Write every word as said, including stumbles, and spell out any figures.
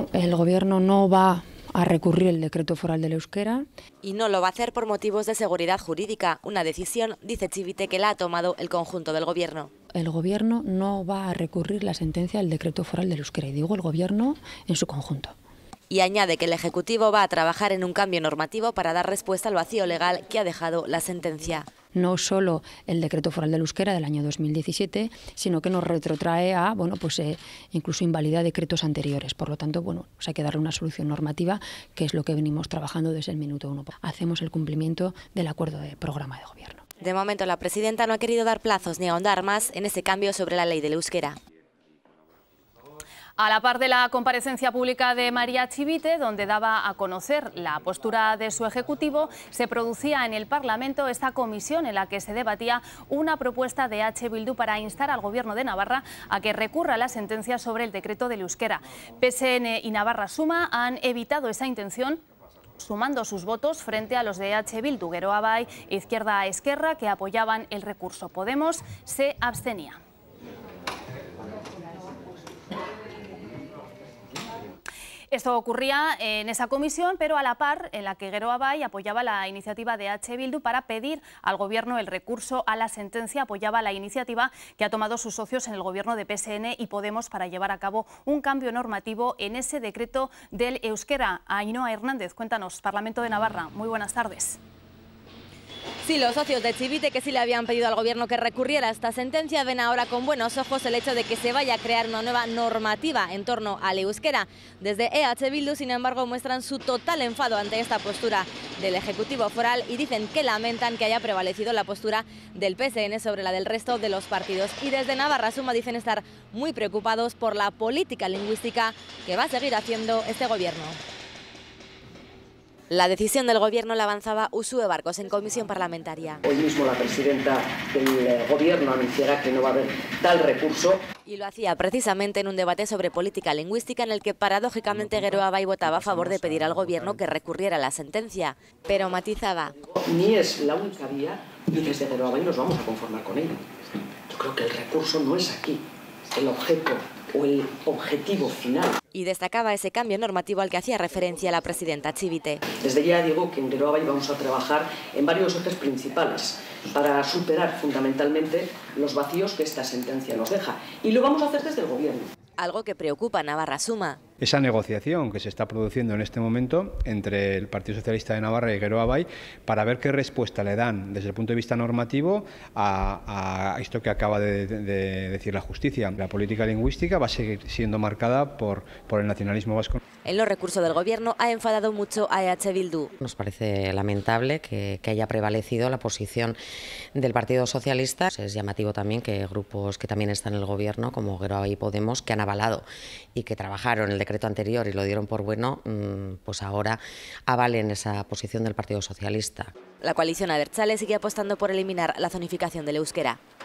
El Gobierno no va a recurrir el decreto foral del euskera. Y no lo va a hacer por motivos de seguridad jurídica, una decisión, dice Chivite, que la ha tomado el conjunto del Gobierno. El Gobierno no va a recurrir la sentencia del decreto foral del euskera, y digo el Gobierno en su conjunto. Y añade que el Ejecutivo va a trabajar en un cambio normativo para dar respuesta al vacío legal que ha dejado la sentencia. No solo el decreto foral del euskera del año dos mil diecisiete, sino que nos retrotrae a, bueno, pues eh, incluso invalida decretos anteriores. Por lo tanto, bueno, pues hay que darle una solución normativa, que es lo que venimos trabajando desde el minuto uno. Hacemos el cumplimiento del acuerdo de programa de gobierno. De momento, la presidenta no ha querido dar plazos ni ahondar más en ese cambio sobre la ley del euskera. A la par de la comparecencia pública de María Chivite, donde daba a conocer la postura de su Ejecutivo, se producía en el Parlamento esta comisión en la que se debatía una propuesta de H. Bildu para instar al Gobierno de Navarra a que recurra la sentencia sobre el decreto del euskera. P S N y Navarra Suma han evitado esa intención, sumando sus votos frente a los de H. Bildu, Geroa Bai e Izquierda Esquerra, que apoyaban el recurso. Podemos se abstenía. Esto ocurría en esa comisión, pero a la par en la que Geroa Bai apoyaba la iniciativa de H. Bildu para pedir al Gobierno el recurso a la sentencia, apoyaba la iniciativa que ha tomado sus socios en el Gobierno de P S N y Podemos para llevar a cabo un cambio normativo en ese decreto del euskera. Ainhoa Hernández, cuéntanos, Parlamento de Navarra, muy buenas tardes. Sí, los socios de Chivite, que sí le habían pedido al Gobierno que recurriera a esta sentencia, ven ahora con buenos ojos el hecho de que se vaya a crear una nueva normativa en torno al euskera. Desde E H Bildu, sin embargo, muestran su total enfado ante esta postura del Ejecutivo foral y dicen que lamentan que haya prevalecido la postura del P S N sobre la del resto de los partidos. Y desde Navarra Suma dicen estar muy preocupados por la política lingüística que va a seguir haciendo este Gobierno. La decisión del Gobierno la avanzaba Uxue Barkos en comisión parlamentaria. Hoy mismo la presidenta del Gobierno anunciará que no va a haber tal recurso. Y lo hacía precisamente en un debate sobre política lingüística en el que paradójicamente Geroa Bai votaba a favor de pedir al Gobierno que recurriera la sentencia. Pero matizaba. Ni es la única vía y desde Geroa Bai nos vamos a conformar con ello. Yo creo que el recurso no es aquí, el objeto o el objetivo final. Y destacaba ese cambio normativo al que hacía referencia la presidenta Chivite. Desde ya digo que en Geroa Bai vamos a trabajar en varios ejes principales para superar fundamentalmente los vacíos que esta sentencia nos deja. Y lo vamos a hacer desde el Gobierno. Algo que preocupa a Navarra Suma. Esa negociación que se está produciendo en este momento entre el Partido Socialista de Navarra y Geroa Bai para ver qué respuesta le dan desde el punto de vista normativo a, a esto que acaba de, de, de decir la justicia. La política lingüística va a seguir siendo marcada por, por el nacionalismo vasco. En los recursos del Gobierno ha enfadado mucho a E H Bildu. Nos parece lamentable que, que haya prevalecido la posición del Partido Socialista. Es llamativo también que grupos que también están en el Gobierno, como Geroa Bai y Podemos, que han avalado y que trabajaron el decreto anterior y lo dieron por bueno, pues ahora avalen esa posición del Partido Socialista. La coalición Abertzale sigue apostando por eliminar la zonificación del euskera.